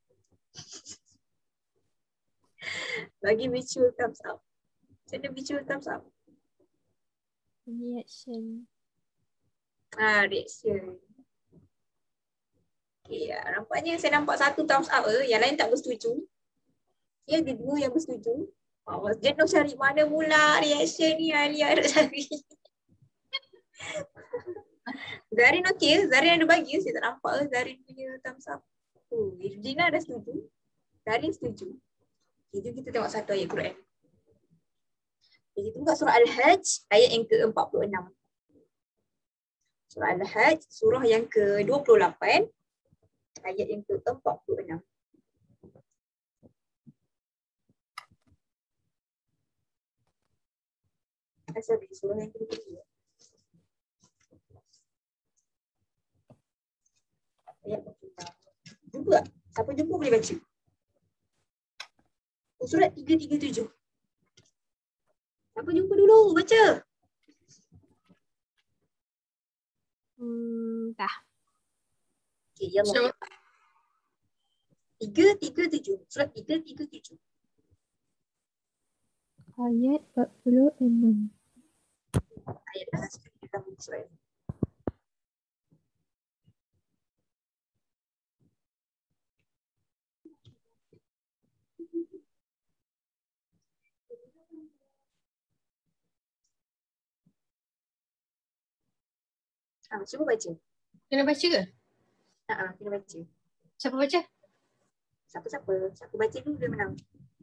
Bagi visual thumbs up. Macam mana visual thumbs up? Reaction. Reaction. Okay, nampaknya saya nampak satu thumbs up yang lain tak bersetuju. Okay, ada dua yang bersetuju. Dia nak cari mana mula reaction ni, Alia nak cari. Zarin okey, Zarin ada bagi, saya tak nampak Zarin punya thumbs up. Irjina dah setuju. Zarin setuju. Okay, jom kita tengok satu ayat Quran. Jadi kita buka surah Al-Hajj ayat yang ke-46. Surah Al-Hajj surah yang ke-28 ayat yang ke-46. Sorry, surah yang ke-3. Ayat 46. Jumpa tak? Siapa jumpa boleh baca. Surat 337. Siapa jumpa dulu? Baca. Dah. Okay, ya Allah. 337. Surat 337. Ayat 46. Ayat dah sekali kita buka surat. Cuba baca. Kena baca ke? Kena baca. Siapa baca? Siapa baca dulu dia menang.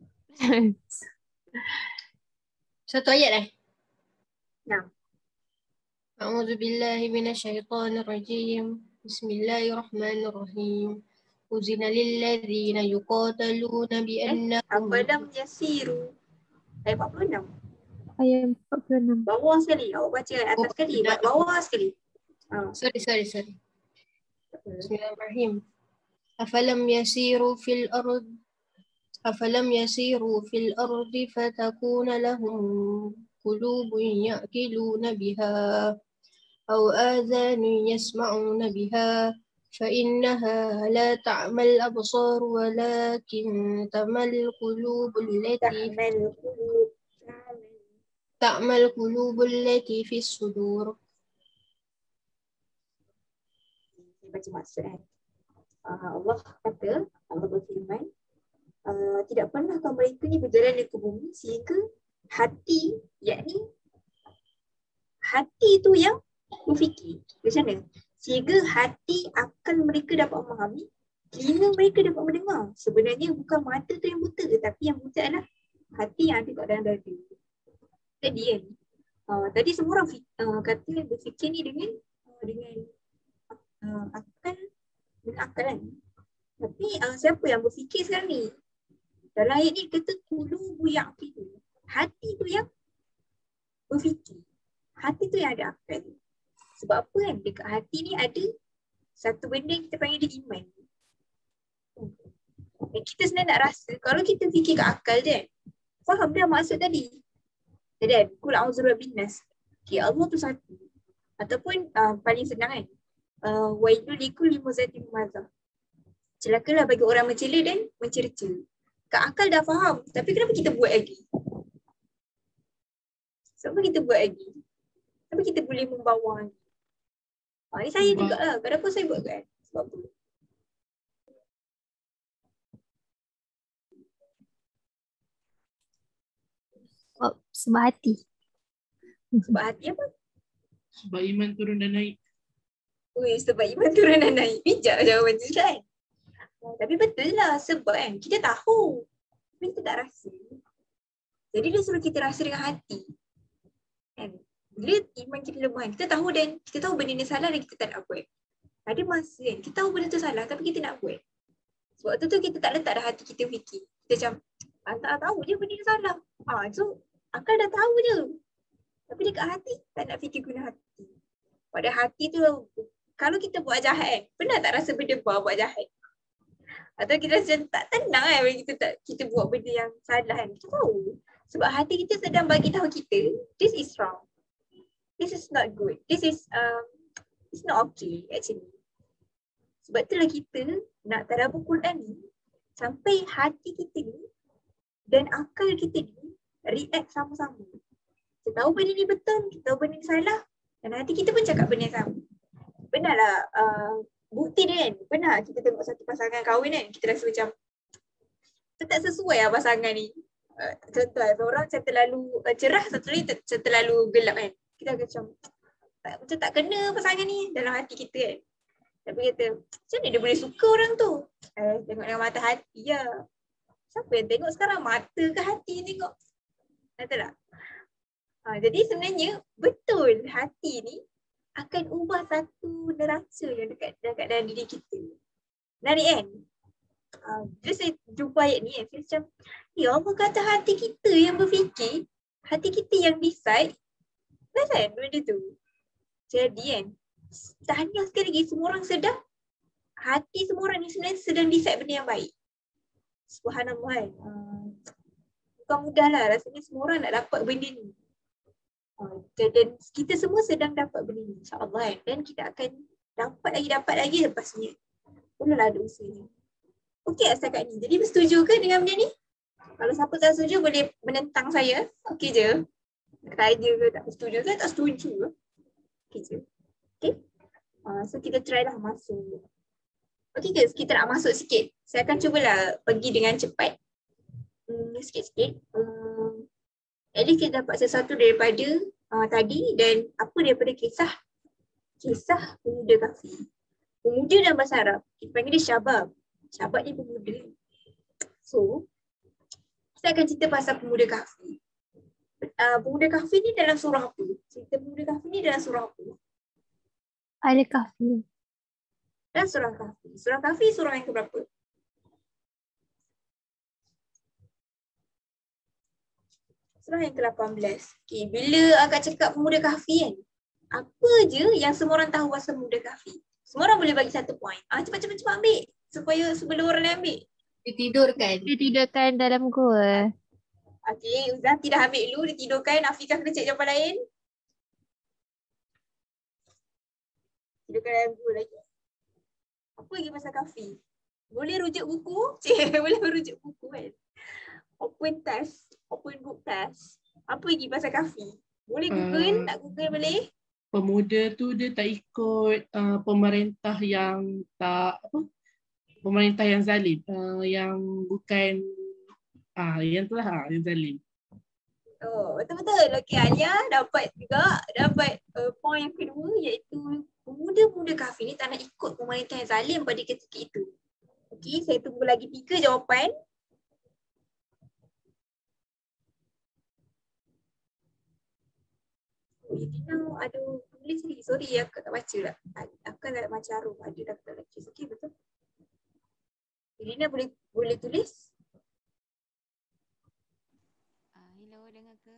Satu ayat eh? Nah. A'udzu billahi minasyaitonir rajim. Bismillahirrahmanirrahim. Uzina lilladzina yuqataluna bi annahum Afalam yasiru. Ayat 46. Ayat 46. Bawah sekali. Awak baca atas sekali. Bawah sekali. Sorry. Bismillahirrahmanirrahim. Afalam yasiru fil ardi fatakuna lahum qulubun ya'qiluna biha aw adhanun yasma'una biha فإنها لا تعمى الأبصار ولكن تعمى القلوب التي في الصدور. Baca maksud Allah berfirman, tidak pernahkah mereka ni berjalan ke bumi sehingga hati, yakni hati tu yang berfikir. Macam mana? Sehingga hati akal mereka dapat memahami, telinga mereka dapat mendengar. Sebenarnya bukan mata tu yang buta, tapi yang buta adalah hati yang ada kat dalam dada. Tadi kan? Tadi semua orang kata berfikir ni dengan akal kan. Tapi siapa yang berfikir sekarang ni? Dalam ayat ni kata qulubu ya'qilu. Hati tu yang berfikir. Hati tu yang ada akal. Sebab apa kan? Dekat hati ni ada satu benda yang kita panggil dia iman. Dan kita sebenarnya nak rasa kalau kita fikir kat akal je kan, faham dah maksud tadi. Jadi kan, kul a'udzu birabbin nas. Okay, Allah tu satu. Ataupun paling senang kan, wailul likulli muzatin lumazah. Celakalah bagi orang mencela dan mencerca. Kat akal dah faham, tapi kenapa kita buat lagi? Sebab kita buat lagi? Tapi kita boleh membawa lagi. Ni saya juga lah. Kenapa saya buat kan? Sebab tu. Sebab hati. Sebab hati apa? Sebab iman turun dan naik. Sebab iman turun dan naik. Bijak jawapan tu kan? Tapi betul lah. Sebab kan kita tahu. Tapi kita tak rasa. Jadi dia suruh kita rasa dengan hati. Kan? Bila iman kita lemah, kita tahu benda ni salah dan kita tak nak buat. Ada masa kan, kita tahu benda tu salah tapi kita nak buat. Sebab tu kita tak letak dah hati kita fikir. Kita macam, tak tahu je benda ni salah. So akal dah tahu je. Tapi dekat hati, tak nak fikir guna hati. Pada hati tu, kalau kita buat jahat pernah tak rasa berdebah buat jahat? Atau kita rasa tak tenang kan bila kita buat benda yang salah kan? Kita tahu. Sebab hati kita sedang bagi tahu kita, this is wrong. This is not good. This is it's not okay actually. Sebab itulah kita nak tadabbur Quran ni sampai hati kita ni dan akal kita ni react sama-sama. Kita tahu benda ni betul, kita tahu benda ni salah dan hati kita pun cakap benda yang sama. Benarlah bukti dia kan. Benar kita tengok satu pasangan kahwin kan, kita rasa macam tak sesuai lah pasangan ni. Contoh seorang macam terlalu cerah, satu lagi macam terlalu gelap kan. Kita macam tak kena pasangan ni dalam hati kita kan. Tapi kata, macam mana dia boleh suka orang tu? Tengok dengan mata hati lah. Siapa yang tengok sekarang? Mata ke hati yang tengok? Betul tak? Jadi sebenarnya betul hati ni akan ubah satu neraca yang dekat dalam diri kita. Menarik kan? Bila saya jumpa ayat ni, saya macam, ya Allah kata hati kita yang berfikir, hati kita yang decide. Kan benda tu? Jadi kan, tahniah sekali lagi semua orang sedang, hati semua orang ni sebenarnya sedang decide benda yang baik. Subhanallah kan. Bukan mudah lah, rasanya semua orang nak dapat benda ni. Dan kita semua sedang dapat benda ni, insyaAllah kan. Dan kita akan dapat lagi lepasnya. Perlulah ada usahanya. Okey setakat ni. Jadi bersetuju ke dengan benda ni? Kalau siapa tak setuju boleh menentang saya. Okey je. Saja ke tak setuju ke? Tak setuju. Okey je. Okey. So kita try lah masuk. Okey guys, kita nak masuk sikit. Saya akan cubalah pergi dengan cepat. Sikit-sikit. At least kita dapat sesuatu daripada tadi dan apa daripada kisah pemuda kafir. Pemuda dalam bahasa Arab, kita panggil dia syabab. Syabab ni pemuda. So, kita akan cerita pasal pemuda kafir. Pemuda kafir ni dalam surah apa? Cerita pemuda kafir ni dalam surah apa? Al-Kahfi. Dalam surah kafir. Surah kafir surah yang keberapa? Surah yang ke-18. Okay, bila akak cakap pemuda kafir kan, apa je yang semua orang tahu pasal pemuda kafir? Semua orang boleh bagi satu point. Cepat ambil. Supaya sebelum orang lain ambil. Ditidurkan dalam gua. Okey, Zati dah ambil dulu, ditidurkan. Afiqah kena cek jawapan lain. Tidurkan dalam gua lagi. Apa lagi pasal kafir? Boleh rujuk buku? Boleh rujuk buku kan? Open test, open book test. Apa lagi pasal kafir? Boleh Google, tak Google boleh? Pemuda tu dia tak ikut pemerintah yang pemerintah yang zalim, yang bukan yang itulah yang zalim. Oh, betul-betul. Okey, Alia dapat juga, dapat point yang kedua iaitu pemuda-pemuda kafir ni tak nak ikut pemerintah yang zalim pada ketika itu. Okey, saya tunggu lagi 3 jawapan. Aduh, tulis ni. Sorry, aku tak baca lah. Aku kan tak macam Arum. Ada daftar lectures. Okey, betul. Irina boleh tulis? Hello, dengar ke?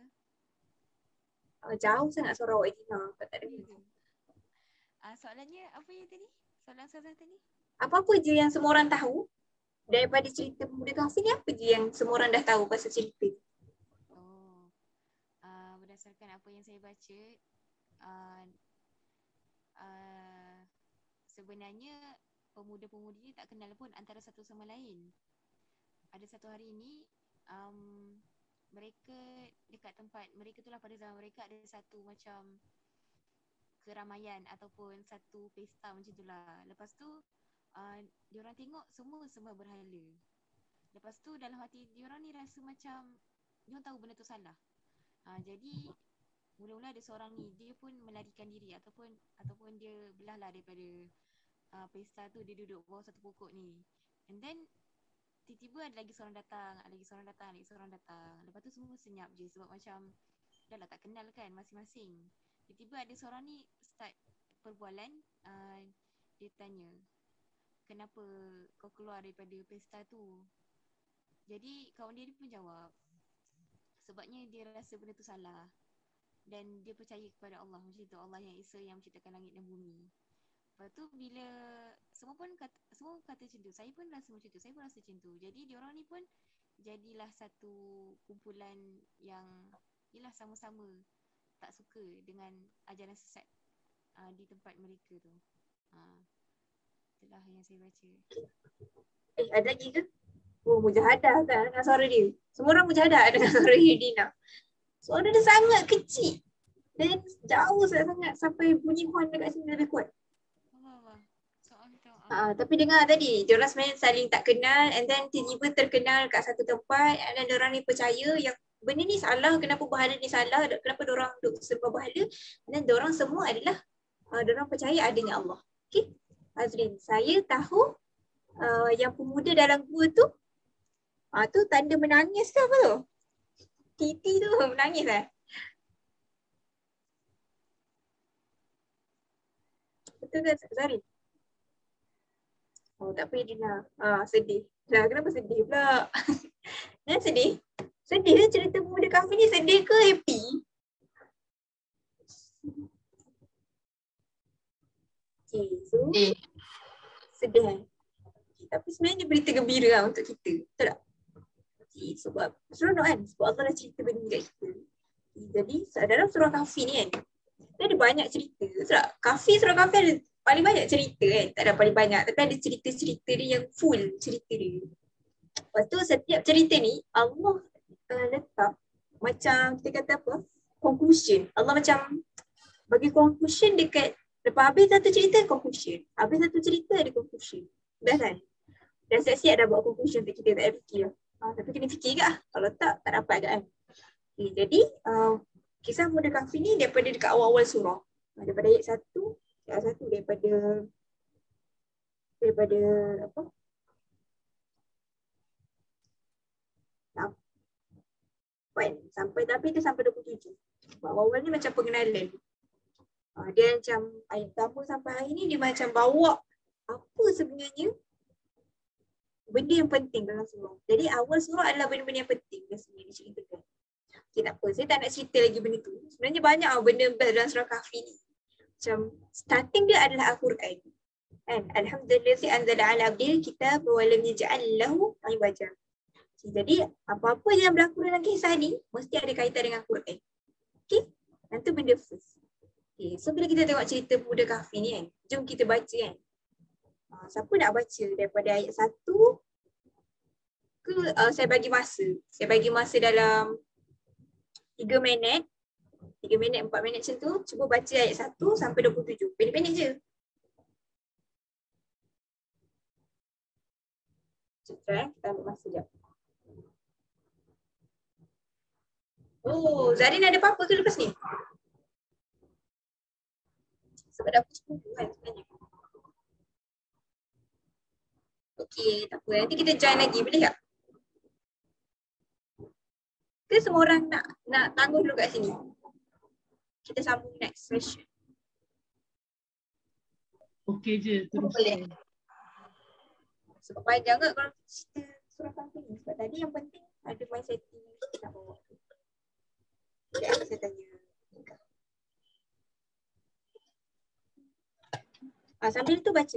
Jauh sangat suara awak, Irina. Aku tak dengar. Soalannya apa yang tadi? Soalan tadi? Apa-apa je yang semua orang tahu daripada cerita pemuda kafir ni, apa je yang semua orang dah tahu pasal cerita? Berdasarkan apa yang saya baca, sebenarnya pemuda-pemudi ni tak kenal pun antara satu sama lain. Ada satu hari ni, mereka dekat tempat mereka tu lah, pada zaman mereka ada satu macam keramaian ataupun satu pesta macam tu lah. Lepas tu, diorang tengok semua sembah berhala. Lepas tu dalam hati diorang ni rasa macam diorang tahu benda tu salah. Jadi mula-mula ada seorang ni, dia pun melarikan diri ataupun dia belahlah daripada pesta tu. Dia duduk bawah satu pokok ni. And then tiba-tiba ada lagi seorang datang. Lepas tu semua senyap je sebab macam dah lah tak kenal kan masing-masing. Tiba-tiba ada seorang ni start perbualan. Dia tanya, kenapa kau keluar daripada pesta tu? Jadi kawan dia pun jawab, sebabnya dia rasa benda tu salah dan dia percaya kepada Allah macam tu, Allah yang Esa yang menciptakan langit dan bumi. Lepas tu bila semua kata macam tu, saya pun rasa macam tu, jadi diorang ni pun jadilah satu kumpulan yang ialah sama-sama tak suka dengan ajaran sesat di tempat mereka tu. Itulah yang saya baca. Ada lagi ke? Mujahadah kan dengan suara dia. Semua orang mujahadah dengan suara Dina. Suara dia sangat kecil dan jauh sangat sampai bunyi horn dekat sini lebih kuat. Tapi dengar tadi, diorang sebenarnya saling tak kenal and then tiba-tiba terkenal kat satu tempat dan diorang ni percaya yang benda ni salah, kenapa berhala ni salah, kenapa diorang duk sembah berhala, dan diorang semua adalah diorang percaya adanya Allah. Okey, Azrin, saya tahu yang pemuda dalam gua tu tu tanda menangis ke apa tu? Titi tu menangis lah. Betul kan Zarin? Oh tak apa Irina. Sedih. Lah kenapa sedih pula? Kenapa sedih? Sedih lah cerita pemuda kafe ni, sedih ke happy? Okay, so sedih kan? Okay, tapi sebenarnya berita gembira lah untuk kita. Betul tak? Okay, sebab seronok kan? Sebab Allah dah cerita benda ni kat kita. Okay, jadi dalam surah Kahfi ni kan, dia ada banyak cerita. Betul tak? Surah Kahfi ada paling banyak cerita kan? Tak ada paling banyak, tapi ada cerita-cerita dia yang full cerita dia. Lepas tu setiap cerita ni Allah letak macam kita kata apa? Conclusion. Allah macam bagi conclusion dekat lepas habis satu cerita, conclusion. Habis satu cerita ada conclusion. Dah kan? Dah siap-siap dah buat conclusion untuk kita, tak payah fikir. Tapi kena fikir ke lah. Kalau tak dapat kan. Okay, jadi kisah pemuda Kahfi ni daripada dekat awal-awal surah. Daripada ayat 1 daripada apa? Sampai tapi tu sampai 27. Awal-awal ni macam pengenalan. Dia macam ayat pertama sampai hari ni dia macam bawa apa sebenarnya benda yang penting dalam surah. Jadi awal surah adalah benda-benda yang penting yang sebenarnya diceritakan. Okay, tak apa, saya tak nak cerita lagi benda tu. Sebenarnya banyak benda dalam surah Kahfi ni. Macam starting dia adalah Al-Quran. Kan? Alhamdulillah anzala ala abdil kitab wa lam yaj'al lahu iwaja. Jadi apa-apa yang berlaku dalam kisah ni mesti ada kaitan dengan Quran. Okey? Dan tu benda first. Okay, so bila kita tengok cerita pemuda Kahfi ni kan, jom kita baca kan. Siapa nak baca daripada ayat 1 ke saya bagi masa. Saya bagi masa dalam 3 minit. 3 minit, 4 minit macam tu. Cuba baca ayat 1 sampai 27. Pendek-pendek je. Kita ambil masa sekejap. Oh, Zarin ada apa-apa ke lepas ni? Sebab dah pukul 10 kan sebenarnya. Okey, tak apa. Nanti kita join lagi. Boleh tak? Ke semua orang nak tangguh dulu kat sini? Kita sambung next session. Okey je, terus. Boleh. Sebab panjang ke kalau cerita surah Kahfi ni. Sebab tadi yang penting ada my setting nak bawa. Okay, saya tanya. Sambil tu baca.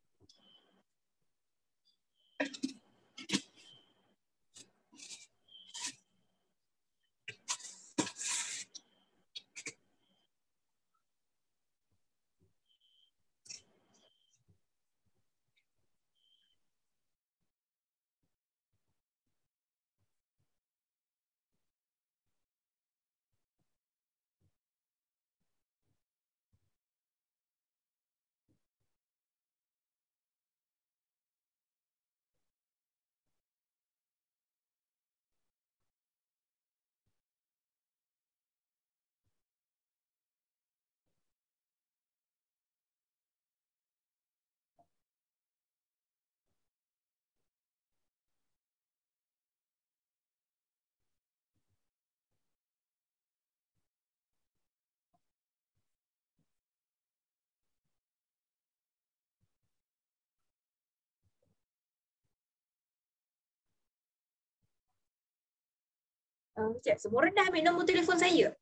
Sekejap, semua orang dah ambil nombor telefon saya.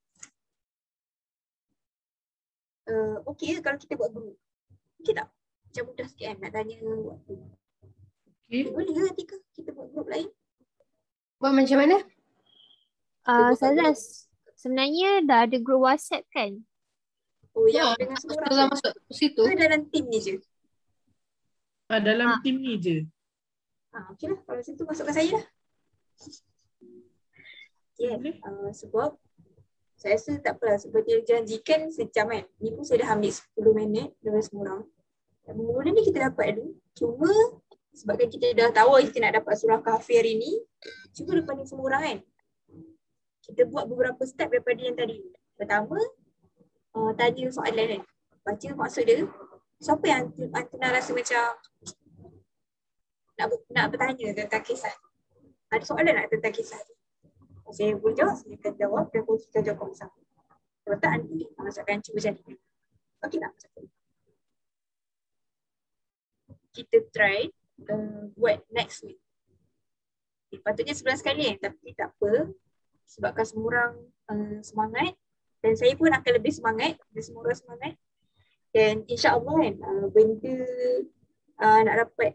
Okey ke kalau kita buat group? Okey tak? Macam mudah sikit kan nak tanya waktu. Okey. Boleh ke nanti kita buat group lain? Buat macam mana? Ustazah, sebenarnya dah ada grup WhatsApp kan? Oh, yang dengan semua Ustazah orang masuk situ. ke dalam team ni je? Dalam tim ni je. Okey lah, kalau situ masukkan saya lah. Okay, sebab saya rasa tak apalah, seperti yang janjikan sejam kan. Ni pun saya dah ambil 10 minit dengan semua orang. Dan mula ni kita dapat dulu. Cuma sebabkan kita dah tahu kita nak dapat surah Kahfi hari ni, cuba depan ni semua orang kan. Kita buat beberapa step daripada yang tadi. Pertama, tanya soalan kan. Baca maksud dia. Siapa yang antara rasa macam nak bertanya tentang kisah? Ada soalan nak tentang kisah tu? Saya boleh jawab, saya akan jawab dan kita jawab sama-sama. Kalau tak nanti saya akan cuba jadikan. Okey tak? kita try buat next week. Patutnya sebulan sekali tapi tak apa. Sebabkan semua orang semangat dan saya pun akan lebih semangat dan semua orang semangat. Dan insya-Allah kan benda nak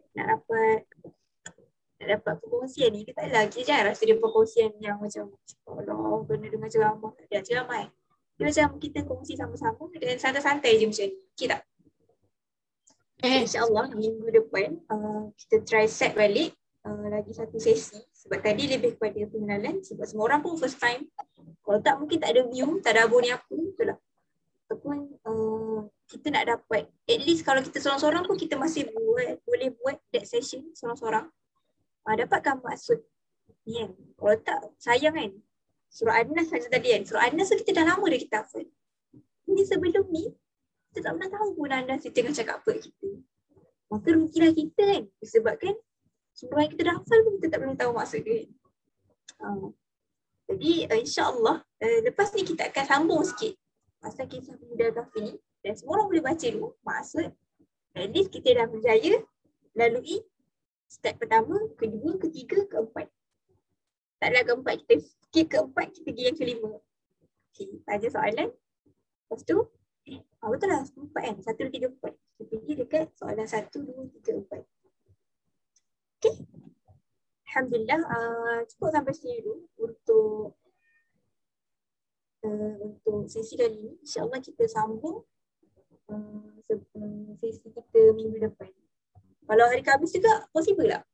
dapat perkongsian ni kita tak lagi jangan rasa dia perkongsian yang macam Allah benda dengan ceramah dia ceramah. Dia macam kita kongsi sama-sama dan santai-santai je macam ni. Okay tak? InsyaAllah minggu depan kita try set balik lagi satu sesi. Sebab tadi lebih kepada pengenalan sebab semua orang pun first time. Kalau tak mungkin tak ada view, tak ada abon apa, betul tak? Ataupun kita nak dapat, at least kalau kita seorang-seorang pun kita masih boleh buat that session seorang-seorang. Dapatkan maksud ni kan. Kalau tak, sayang kan. Surah An-Nas saja tadi kan. Surah An-Nas tu kita dah lama dah kita hafal. Ini sebelum ni, kita tak pernah tahu pun An-Nas dia tengah cakap apa kita. Maka rugilah kita kan. Disebabkan surah yang kita dah hafal pun kita tak pernah tahu maksud dia kan. Jadi insyaAllah lepas ni kita akan sambung sikit pasal kisah pemuda kafir ni. Dan semua orang boleh baca dulu maksud. At least kita dah berjaya lalui step pertama, kedua, ketiga, keempat. Taklah keempat kita skip keempat, kita pergi yang kelima. Okay, tanya soalan. Lepas tu, betul lah, keempat kan? 1, 2, 3, 4. Kita pergi dekat soalan 1, 2, 3, 4. Okay. Alhamdulillah, cukup sampai sini dulu untuk sesi kali ini. InsyaAllah kita sambung sesi kita minggu depan. Kalau hari Khamis juga, possible tak?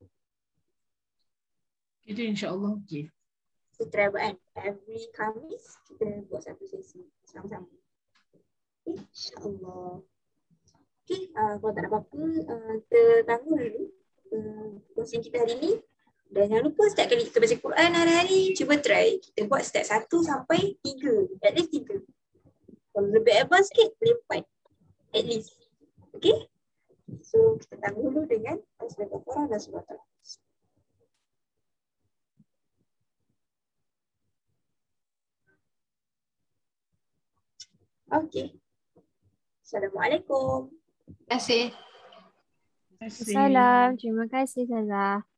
Kita insyaAllah okey. So try buat kan? Every Khamis kita buat satu sesi sama-sama. Okay, insyaAllah. Okay, kalau tak ada apa-apa, kita tangguh dulu kongsian kita hari ni. Dan jangan lupa setiap kali kita baca Quran hari-hari, cuba try. Kita buat step 1 sampai 3. At least 3. Kalau lebih advance sikit, boleh 4. At least. Okay? So, kita tangguh dulu dengan surah Al-Baqarah dan surah Al-Nas. Okay. Assalamualaikum. Terima kasih. Terima kasih. Salam. Terima kasih Ustazah.